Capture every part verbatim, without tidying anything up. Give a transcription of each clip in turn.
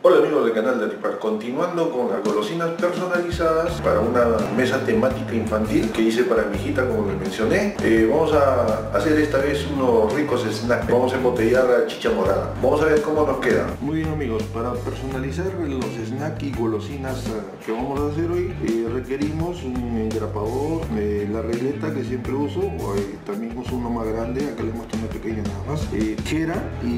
Hola amigos del canal de Aripar, continuando con las golosinas personalizadas para una mesa temática infantil que hice para mi hijita, como les mencioné. Eh, vamos a hacer esta vez unos ricos snacks. Vamos a embotellar la chicha morada. Vamos a ver cómo nos queda. Muy bien amigos, para personalizar los snacks y golosinas que vamos a hacer hoy, eh, requerimos un engrapador, eh, la regleta que siempre uso, eh, también uso uno más grande, acá le muestro una pequeña nada más, eh, chera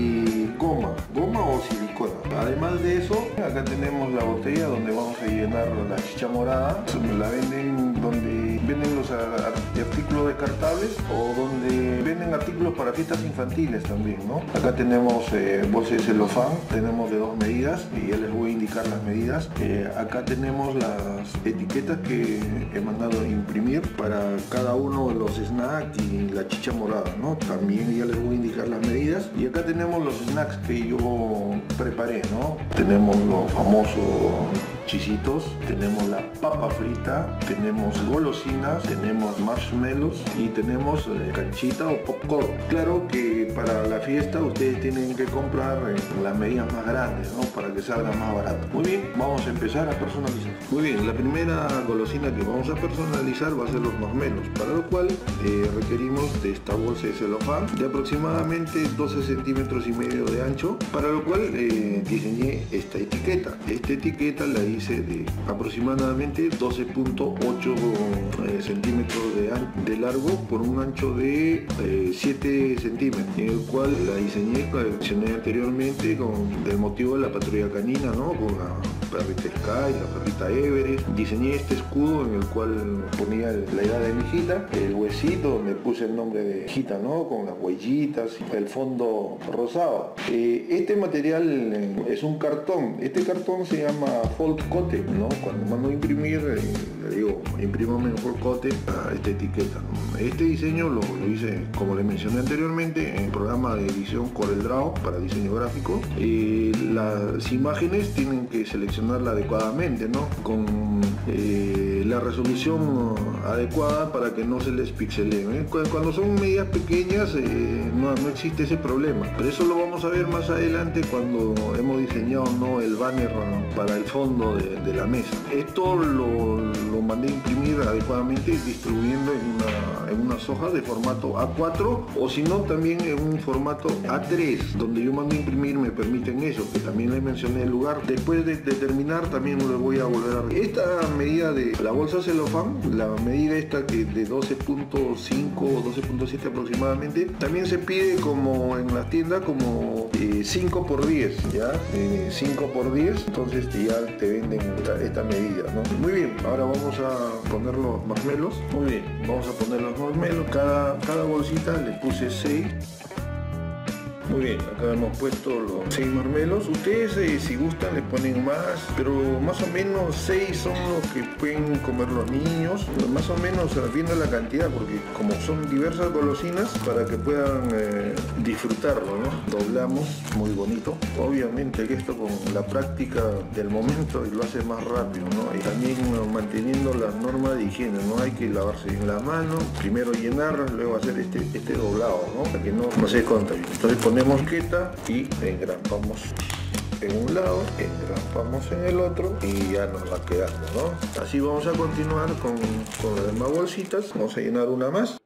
y goma, goma o silicona. Además de eso, acá tenemos la botella donde vamos a llenar la chicha morada. La venden donde venden los artículos descartables o donde venden artículos para fiestas infantiles también, ¿no? Acá tenemos eh, bolsa de celofán, tenemos de dos medidas y ya les voy a indicar las medidas. Eh, acá tenemos las etiquetas que he mandado a imprimir para cada uno de los snacks y la chicha morada, ¿no? También ya les voy a indicar las medidas. Y acá tenemos los snacks que yo preparé, ¿no? Tenemos los famosos chisitos, tenemos la papa frita, tenemos golosinas, tenemos marshmallows y tenemos eh, canchita o popcorn. Claro que para la fiesta ustedes tienen que comprar eh, las medidas más grandes, ¿no? Para que salga más barato. Muy bien, vamos a empezar a personalizar. Muy bien, la primera golosina que vamos a personalizar va a ser los marshmallows, para lo cual eh, requerimos de esta bolsa de celofán de aproximadamente doce centímetros y medio de ancho, para lo cual eh, diseñé esta etiqueta. Esta etiqueta la hice de aproximadamente doce punto ocho eh, centímetros de, de largo por un ancho de eh, siete centímetros, en el cual la diseñé, la mencioné anteriormente, con el motivo de la patrulla canina, ¿no? Con la perrita Sky, la perrita Everest. Diseñé este escudo en el cual ponía la edad de mi hijita, el huesito donde puse el nombre de hijita, ¿no? Con las huellitas y el fondo rosado. Eh, este material eh, es un cartón. Este cartón se llama Fold Cote, ¿no? Cuando mando a imprimir, eh, le digo, imprímame en Fold Cote a esta etiqueta, ¿no? Este diseño lo, lo hice, como les mencioné anteriormente, en el programa de edición CorelDRAW para diseño gráfico. Eh, las imágenes tienen que seleccionarla adecuadamente, ¿no? Con eh, la resolución adecuada para que no se les pixelee, ¿eh? Cuando son medidas pequeñas eh, no, no existe ese problema, pero eso lo vamos a ver más adelante cuando hemos diseñado, ¿no? El banner para el fondo de, de la mesa. Esto lo, lo mandé a imprimir adecuadamente, distribuyendo en, una, en unas hojas de formato A cuatro, o si no también en un formato A tres, donde yo mando a imprimir me permiten eso, que también les mencioné el lugar. Después de, de terminar también lo voy a volver a... Esta medida de la bolsa celofán, la medida esta que de doce punto cinco o doce punto siete aproximadamente, también se pide como en la tienda como eh, cinco por diez, ¿ya? Eh, cinco por diez, entonces ya te venden esta, esta medida, ¿no? Muy bien, ahora vamos a poner los marshmallows. Muy bien, vamos a poner los marshmallows. Cada, cada bolsita le puse seis. Muy bien, acá hemos puesto los seis marshmallows. Ustedes eh, si gustan le ponen más, pero más o menos seis son los que pueden comer los niños. Más o menos viendo la cantidad, porque como son diversas golosinas, para que puedan eh, disfrutarlo, ¿no? Doblamos, muy bonito. Obviamente que esto con la práctica del momento lo hace más rápido, ¿no? Y también uh, manteniendo las normas de higiene, ¿no? Hay que lavarse bien la mano, primero llenarlas, luego hacer este, este doblado, ¿no? Para que no, no se contamine. Entonces ponemos etiqueta y engrampamos en un lado, engrampamos en el otro y ya nos va quedando, ¿no? Así vamos a continuar con, con las demás bolsitas. Vamos a llenar una más.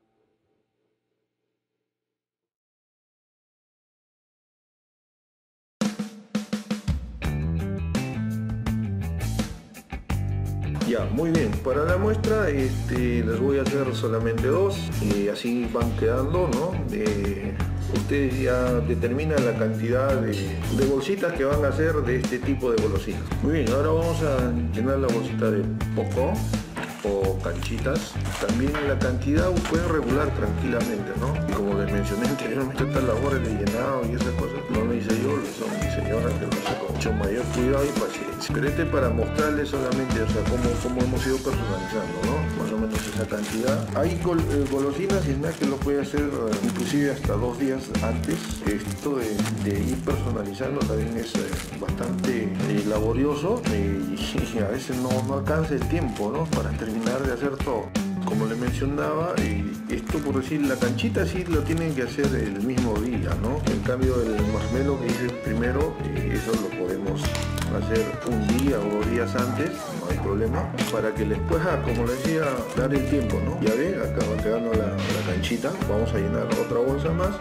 Ya, muy bien, para la muestra este, les voy a hacer solamente dos y así van quedando, ¿no? Eh, ustedes ya determinan la cantidad de, de bolsitas que van a hacer de este tipo de golosinas. Muy bien, ahora vamos a llenar la bolsita de popcorn o canchitas. También la cantidad pueden regular tranquilamente, ¿no? Y como les mencioné anteriormente, estas labores de llenado y esas cosas no lo hice yo, lo hizo mi señora, que lo hace con mucho mayor cuidado y paciencia. Pero este para mostrarles solamente, o sea, cómo, cómo hemos ido personalizando, ¿no? Más o menos esa cantidad. Hay gol, eh, golosinas y snacks que lo puede hacer eh, inclusive hasta dos días antes. Esto de, de ir personalizando también es eh, bastante eh, laborioso y, y a veces no, no alcanza el tiempo, ¿no? Para terminar de hacer todo. como le mencionaba, eh, esto por decir, la canchita sí lo tienen que hacer el mismo día, ¿no? En cambio el marshmallow que hice primero, eh, eso lo podemos hacer un día o dos días antes, no hay problema, para que les pueda, como les decía, dar el tiempo, ¿no? Ya ven, acá va quedando la, la canchita, vamos a llenar otra bolsa más.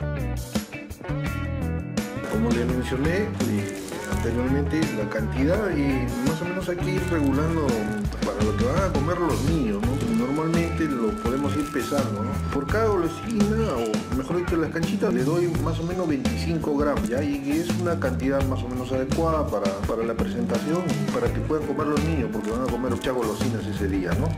Como les mencioné eh, anteriormente, la cantidad y más o menos hay que ir regulando para lo que van a comer los niños, ¿no? Normalmente lo podemos ir pesando, ¿no? Por cada golosina, o mejor dicho, las canchitas le doy más o menos veinticinco gramos, ¿ya? Y es una cantidad más o menos adecuada para, para la presentación y para que puedan comer los niños, porque van a comer muchas golosinas ese día, ¿no?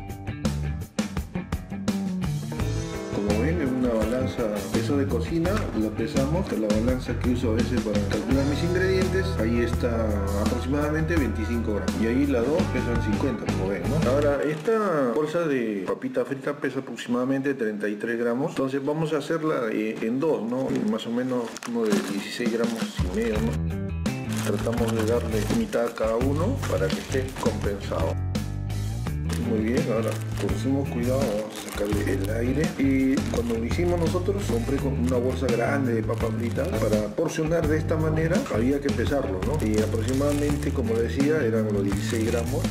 Como ven, en una balanza peso de cocina, la pesamos, la balanza que uso a veces para calcular mis ingredientes, ahí está aproximadamente veinticinco gramos, y ahí las dos pesan cincuenta, como ven, ¿no? Ahora, esta bolsa de papita frita pesa aproximadamente treinta y tres gramos, entonces vamos a hacerla en dos, ¿no? Más o menos uno de dieciséis gramos y medio, ¿no? Tratamos de darle mitad a cada uno para que esté compensado. Muy bien, ahora con cuidado vamos a sacarle el aire, y cuando lo hicimos nosotros compré con una bolsa grande de papas fritas para porcionar de esta manera, había que pesarlo, ¿no? Y aproximadamente, como decía, eran los dieciséis gramos.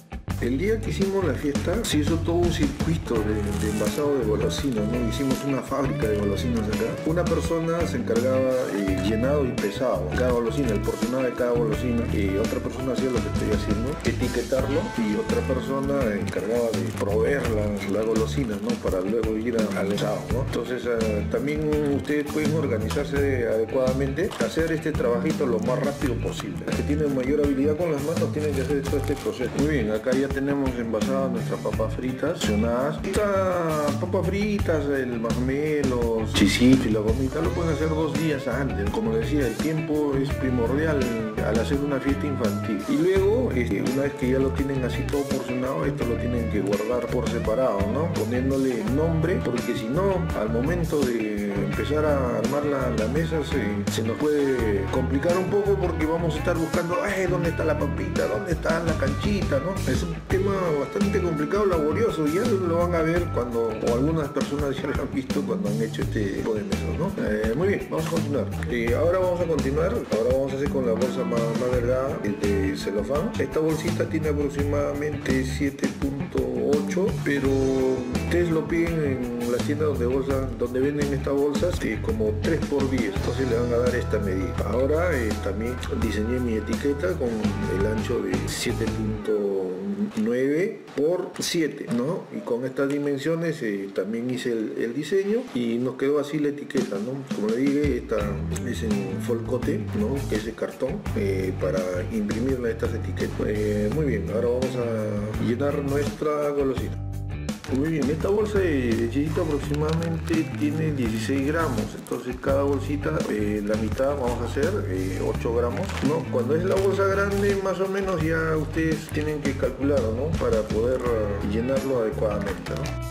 El día que hicimos la fiesta se hizo todo un circuito de, de envasado de golosinas, ¿no? Hicimos una fábrica de golosinas acá. Una persona se encargaba eh, llenado y pesado cada golosina, el porcionado de cada golosina, y otra persona hacía lo que estoy haciendo, etiquetarlo, y otra persona encargaba de proveer las la golosinas, ¿no? Para luego ir a, al asado, ¿no? Entonces eh, también ustedes pueden organizarse adecuadamente, hacer este trabajito lo más rápido posible. Los que tienen mayor habilidad con las manos tienen que hacer todo este proceso. Muy bien, acá ya tenemos envasadas nuestras papas fritas, porcionadas. Estas papas fritas, el marshmallow, chisito y la gomita lo pueden hacer dos días antes. Como decía, el tiempo es primordial al hacer una fiesta infantil. Y luego, este, una vez que ya lo tienen así todo porcionado, esto lo tienen que guardar por separado, ¿no? Poniéndole nombre, porque si no, al momento de empezar a armar la, la mesa se, se nos puede complicar un poco, porque vamos a estar buscando, ay, ¿dónde está la papita? ¿Dónde está la canchita? ¿No? Es un tema bastante complicado, laborioso, ya lo van a ver cuando, o algunas personas ya lo han visto cuando han hecho este tipo de mesas, ¿no? Eh, muy bien, vamos a continuar. Eh, ahora vamos a continuar, ahora vamos a hacer con la bolsa más, más delgada, el de celofán. Esta bolsita tiene aproximadamente siete punto ocho, pero ustedes lo piden en las tiendas donde, bolsa, donde venden estas bolsas eh, como tres por diez, entonces le van a dar esta medida. Ahora eh, también diseñé mi etiqueta con el ancho de siete punto nueve por siete, ¿no? Y con estas dimensiones eh, también hice el, el diseño y nos quedó así la etiqueta, ¿no? Como le dije, esta es en folcote, ¿no? Que es de cartón eh, para imprimirle estas etiquetas. Eh, muy bien, ahora vamos a llenar nuestra golosina. Muy bien, esta bolsa de chisito aproximadamente tiene dieciséis gramos, entonces cada bolsita, eh, la mitad vamos a hacer eh, ocho gramos, ¿no? Cuando es la bolsa grande, más o menos ya ustedes tienen que calcular, ¿no? Para poder uh, llenarlo adecuadamente, ¿no?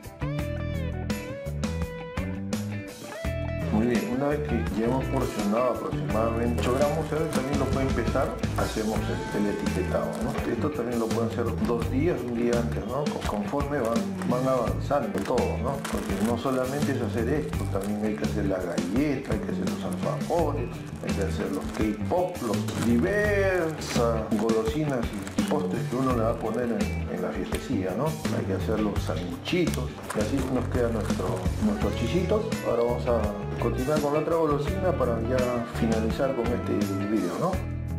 Muy bien, una vez que ya hemos porcionado aproximadamente ocho gramos, ¿sabes? También lo pueden pesar, hacemos el, el etiquetado, ¿no? Esto también lo pueden hacer dos días, un día antes, ¿no? Conforme van, van avanzando todo, ¿no? Porque no solamente es hacer esto, también hay que hacer la galleta, hay que hacer los alfajores, hay que hacer los K-pop, los diversas golosinas y postres que uno le va a poner en, en la fiestecilla, ¿no? Hay que hacer los sanguchitos, y así nos quedan nuestro, nuestros chisitos. Ahora vamos a continuar con la otra golosina para ya finalizar con este video, ¿no?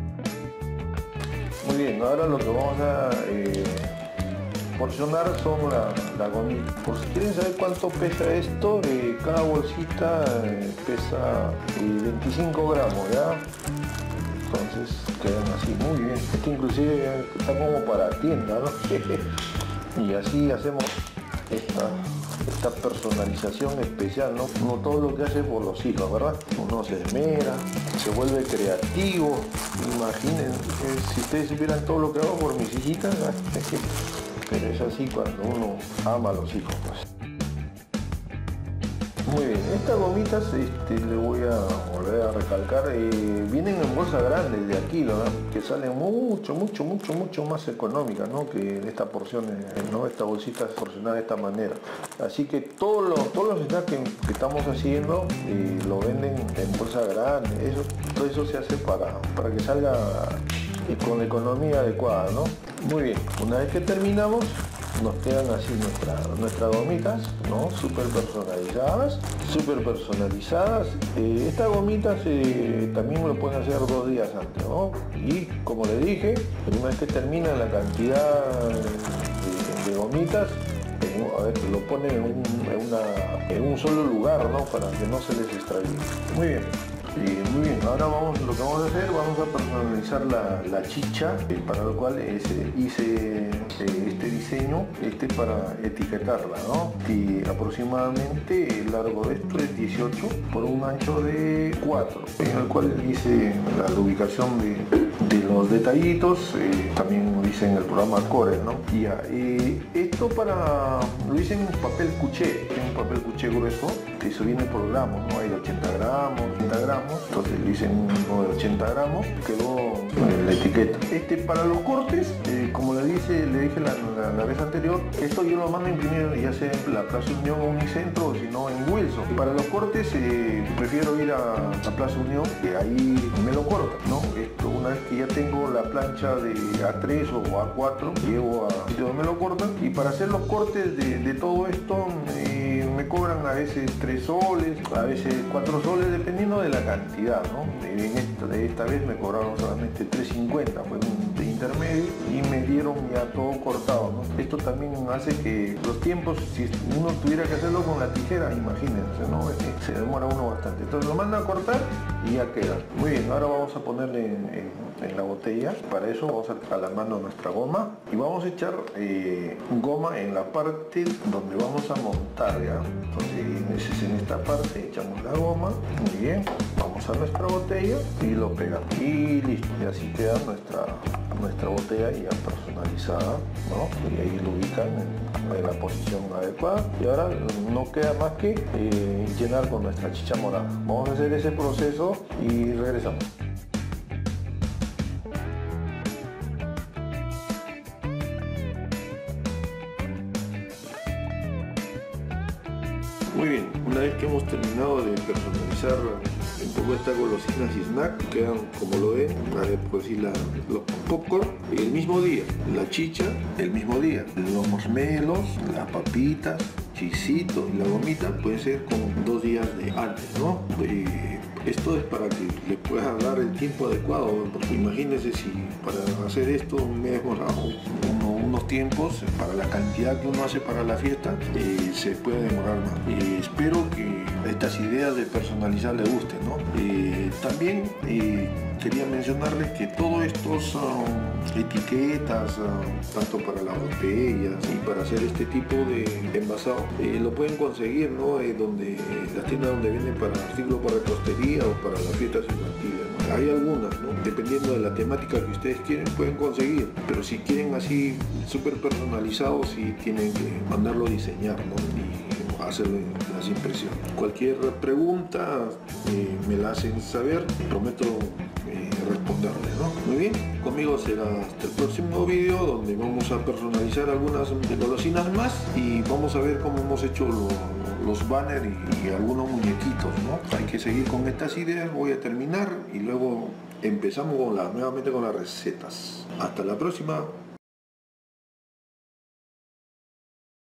Muy bien, ahora lo que vamos a eh, porcionar son la, la gomita. Por si quieren saber cuánto pesa esto, eh, cada bolsita eh, pesa eh, veinticinco gramos, ¿ya? Entonces quedan así, muy bien. Este inclusive está como para tienda, ¿no? Y así hacemos esta, esta personalización especial, ¿no? Uno todo lo que hace por los hijos, ¿verdad? Uno se esmera, se vuelve creativo. Imaginen, si ustedes supieran todo lo que hago por mis hijitas, pero es así cuando uno ama a los hijos, pues. Muy bien, estas gomitas este, le voy a volver a recalcar, eh, vienen en bolsa grande de aquí, ¿no? Que salen mucho, mucho, mucho, mucho más económicas, ¿no? Que en esta porción, ¿no? Esta bolsita es porcionada de esta manera. Así que todos los, todos los snacks que, que estamos haciendo eh, lo venden en bolsa grande. Eso, todo eso se hace para, para que salga eh, con la economía adecuada, ¿no? Muy bien, una vez que terminamos, nos quedan así nuestra, nuestras gomitas, ¿no? Súper personalizadas, súper personalizadas. Eh, estas gomitas eh, también lo pueden hacer dos días antes, ¿no? Y como le dije, una vez que termina la cantidad de, de gomitas, eh, a ver, lo ponen en un, en, una, en un solo lugar, ¿no? Para que no se les extravíe. Muy bien. Eh, muy bien, ahora vamos, lo que vamos a hacer, vamos a personalizar la, la chicha, eh, para lo cual eh, hice eh, este diseño este para etiquetarla, ¿no? Y aproximadamente el largo de esto es dieciocho por un ancho de cuatro, en el cual hice la ubicación de, de los detallitos, eh, también lo hice en el programa Core, ¿no? Y ya, eh, esto para, lo hice en un papel cuché, en un papel cuché grueso, que eso viene por gramos, ¿no? Hay de ochenta gramos, ochenta gramos. Entonces lo hice en uno de ochenta gramos, quedó la etiqueta. Este para los cortes, eh, como le dije, le dije la, la, la vez anterior, esto yo lo mando a imprimir ya sea en la Plaza Unión o Unicentro, o si no en Wilson. Para los cortes eh, prefiero ir a, a Plaza Unión, que ahí me lo cortan, ¿no? Esto, una vez que ya tengo la plancha de A tres o A cuatro, llevo a sitio donde me lo cortan, y para hacer los cortes de, de todo esto eh, me cobran a veces tres soles, a veces cuatro soles, dependiendo de la cantidad, ¿no? En esta, de esta vez me cobraron solamente tres cincuenta, fue un de intermedio, y me dieron ya todo cortado, ¿no? Esto también hace que los tiempos, si uno tuviera que hacerlo con la tijera, imagínense, ¿no? Se demora uno bastante. Entonces lo mandan a cortar y ya queda. Muy bien, ahora vamos a ponerle en, en, en la botella. Para eso vamos a, a la mano nuestra goma y vamos a echar eh, goma en la parte donde vamos a montar, ¿ya? Entonces en esta parte echamos la goma, muy bien, vamos a nuestra botella y lo pegamos y listo, y así queda nuestra nuestra botella ya personalizada, ¿no? Y ahí lo ubican en, en la posición adecuada, y ahora no queda más que eh, llenar con nuestra chicha morada. Vamos a hacer ese proceso y regresamos. Muy bien, una vez que hemos terminado de personalizar un poco estas golosinas y snack, quedan como lo ven, por decir la, los popcorn el mismo día, la chicha el mismo día, los marshmallows, las papitas, chisito y la gomita puede ser como dos días de antes, ¿no? Eh, esto es para que le puedas dar el tiempo adecuado, porque imagínense si para hacer esto me he demorado uno, unos tiempos, para la cantidad que uno hace para la fiesta, eh, se puede demorar más. Eh, espero que estas ideas de personalizar les gusten, ¿no? Eh, también eh, quería mencionarles que todos estos uh, etiquetas, uh, tanto para las botellas y para hacer este tipo de envasado, eh, lo pueden conseguir, ¿no? Eh, donde, eh, las tiendas donde venden para artículos para repostería o para las fiestas infantiles, ¿no? Hay algunas, ¿no? Dependiendo de la temática que ustedes quieren, pueden conseguir, pero si quieren así súper personalizado, sí tienen que mandarlo a diseñar, ¿no? Y hacerle las impresiones. Cualquier pregunta eh, me la hacen saber, prometo eh, responderle, ¿no? Muy bien, conmigo será hasta el próximo vídeo, donde vamos a personalizar algunas golosinas más y vamos a ver cómo hemos hecho lo, los banners y, y algunos muñequitos, ¿no? Hay que seguir con estas ideas. Voy a terminar y luego empezamos con la, nuevamente con las recetas. Hasta la próxima.